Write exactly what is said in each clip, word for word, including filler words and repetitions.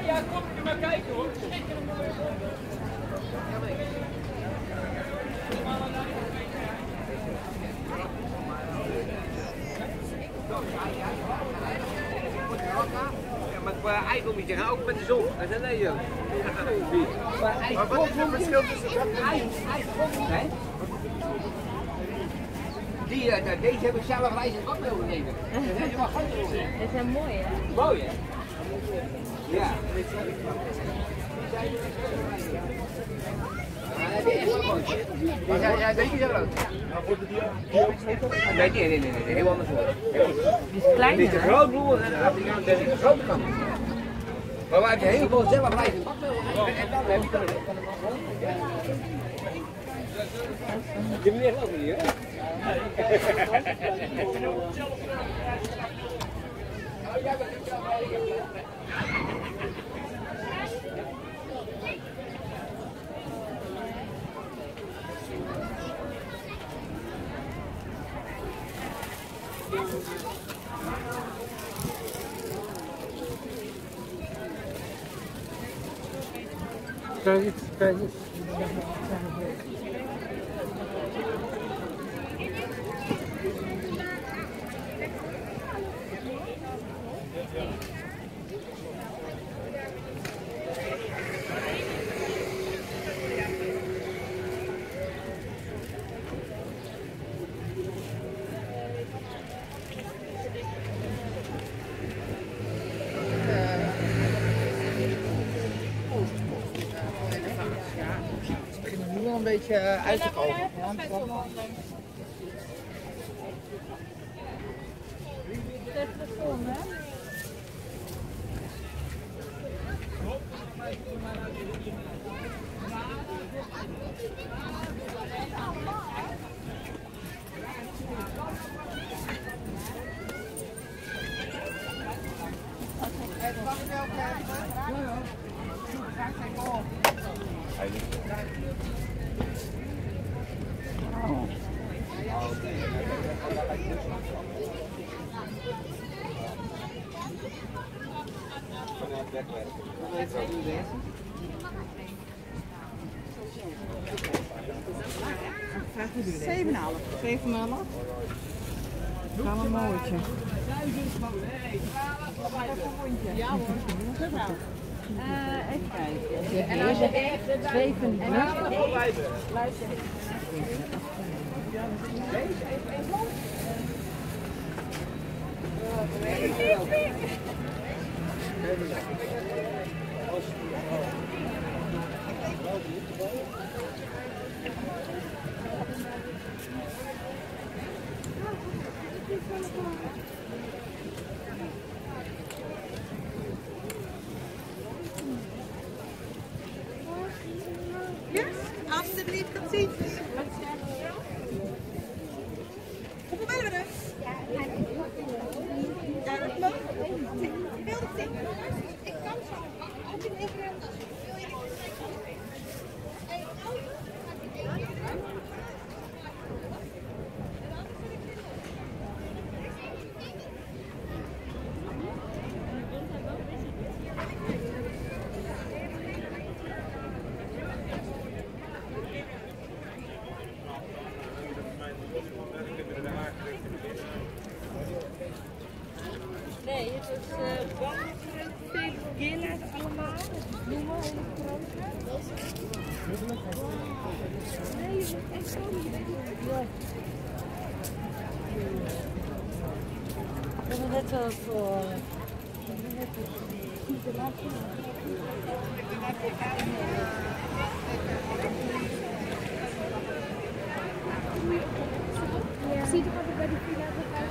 ja, kom je maar kijken hoor. Ja, maar qua eikelmietje gaan ook met de zon. Dat is een joh. Maar wat is het verschil tussen dat en ei? Die, uh, deze heb ik zelf wijs in wat willen nemen. Dat is helemaal goed. Dat zijn mooi hè? Mooi hè? Ja. Maar jij, jij deed niet zo groot? Nee, nee, nee, nee, nee, heel anders hoor. Die is kleiner. Dit is een groot bloed en de Afrikaan is een grote kant. Maar waar heb je heel veel zelf wijs in wat willen en dan heb je dat. Je moet echt ook niet hè? Kijk eens, kijk eens. Een beetje uit te komen. Ja, Telefoon, hè? zeven komma vijf. Geef hem maar op. Gaan we een mooitje. Ja hoor. Uh, even kijken. En als je echt zweven en luister. Ja, alsjeblieft, tot ziens. Hoeveel willen we er? Ja, dat mag. Heel de ding. Ik kan zo. Als je even wil je niet. Nee, het is uh, bang, veel gillen allemaal. Noem maar hele grote. Nee, je moet echt komen, je weet niet. Ja. Dat is net zo voor. Dat is net zo ja. Zie je toch altijd bij die villa uit?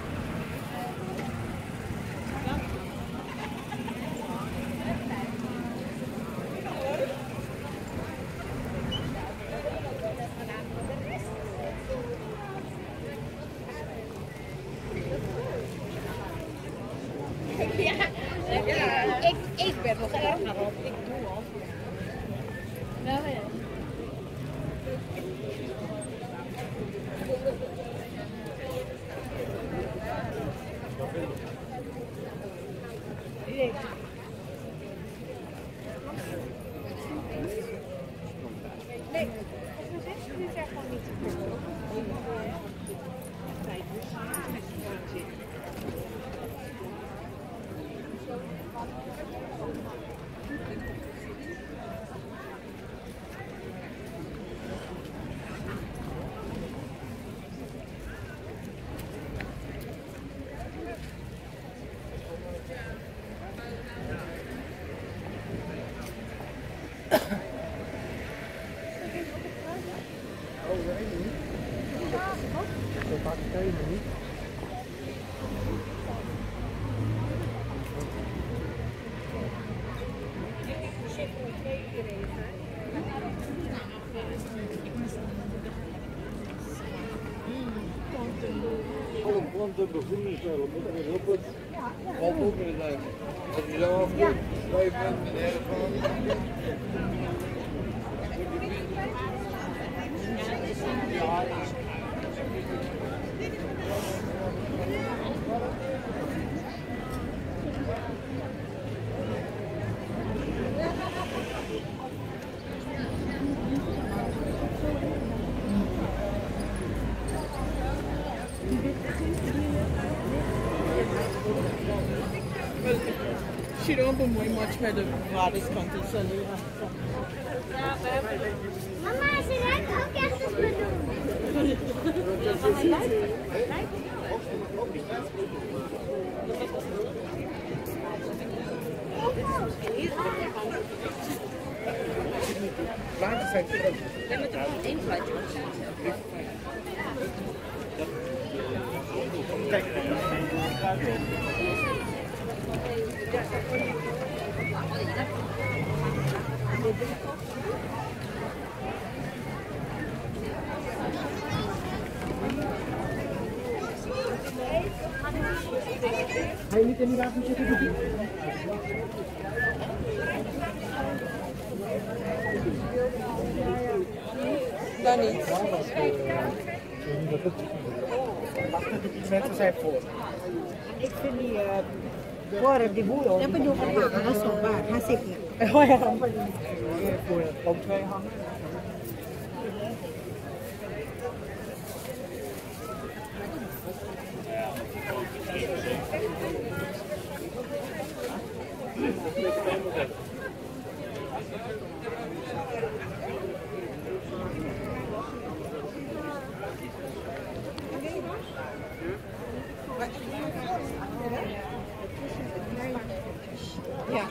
Ja, ik, ik ben nog erg naar op. Ik doe al. Nou ja. Alle planten begroenen zo, dat moet weer op het. Valt ook weer uit. Als je zo afkomt, blijf je met erg van. Je ziet ook een mooi match met de waterkant. Mama, ze lijkt ook echt als bedoeld. Plaatjes zijn groot. We moeten er gewoon één plaatje op Kijk. Ga je niet in die wapen zitten? Dan niet. Mensen zijn voor. Ik vind die uh, voor die boer. Dat bedoel ik, ja, dat is wel waar. Hij zit hier. Oh ja. Voor ook twee hangen. Ja.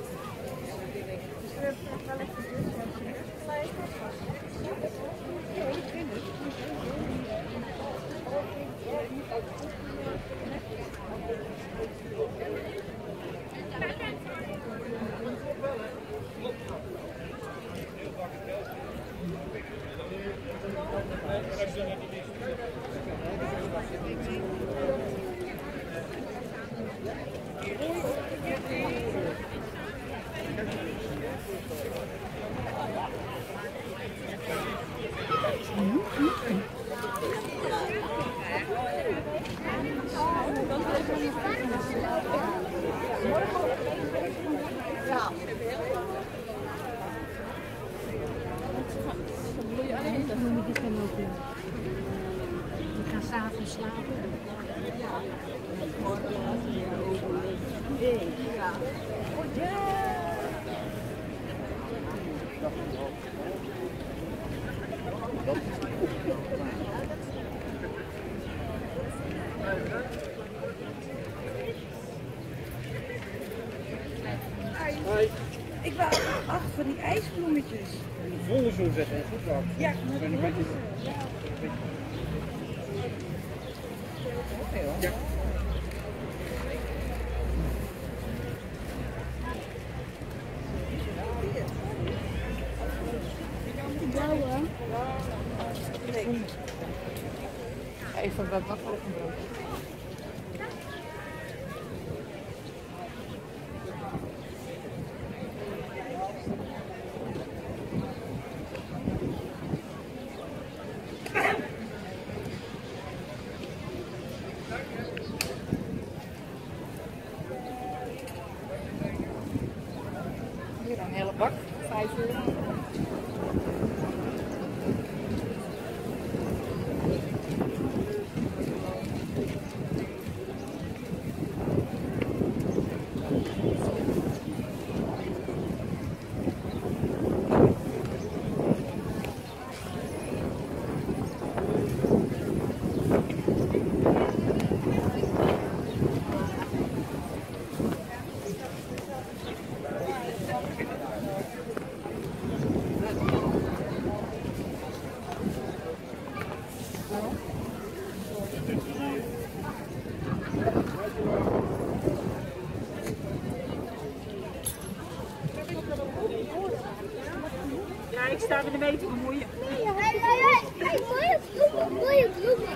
Dan noem ik dit dan ook weer. Ik ga s'avonds slapen. Ik wou acht van die ijsbloemetjes. Volle zo zetten, goed zo. Ja, En een beetje. Ja. Even wat wakker op een broodje. Hier een hele bak, vijf euro. staan we ermee te bemoeien. Nee, hey, hey, hey, mooie bloemen, mooie bloemen.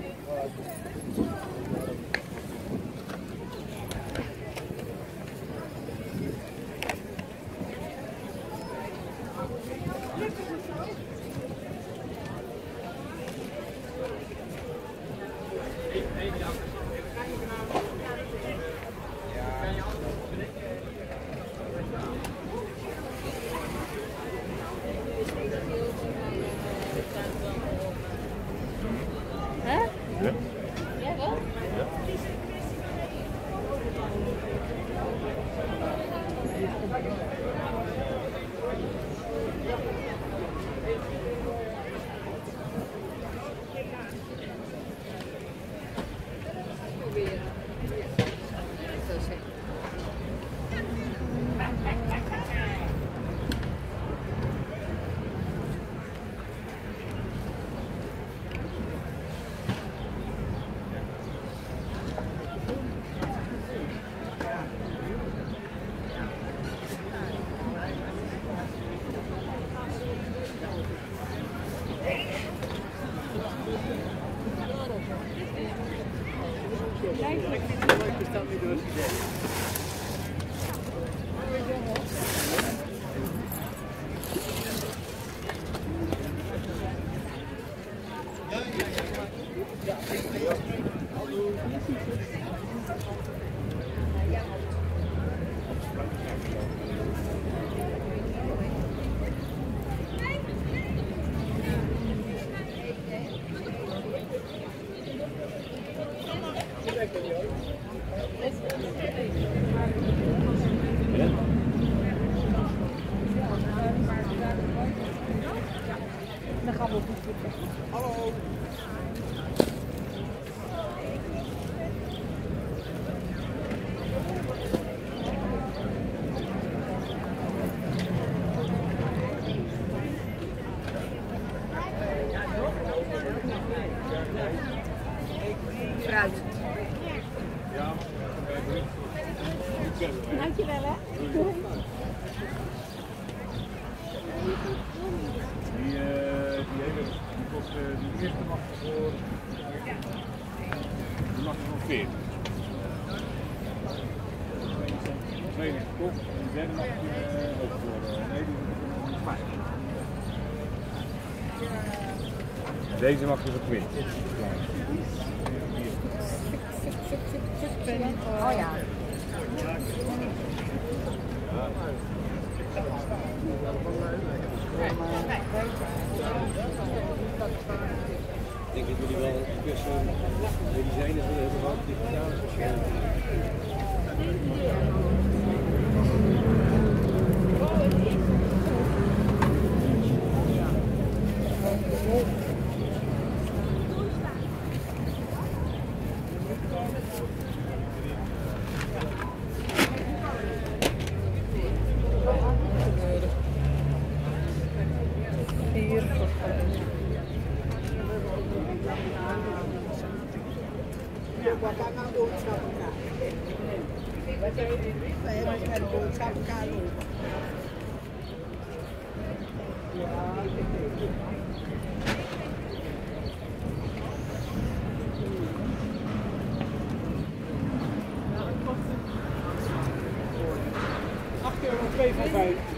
Dan gaan we op het Hallo. fruit. Ja. Dankjewel hè. Die, uh, die hele, die kost, uh, die eerste mag voor, die mag voor veertig. De tweede is kop en de derde mag je uh, ook voor, uh, nee die is voor vijf. Deze mag je voor twintig. Oh ja. Ik denk dat jullie wel tussen medicijnen zullen hebben gehad die gedaan is waarschijnlijk. acht euro twee van vijf.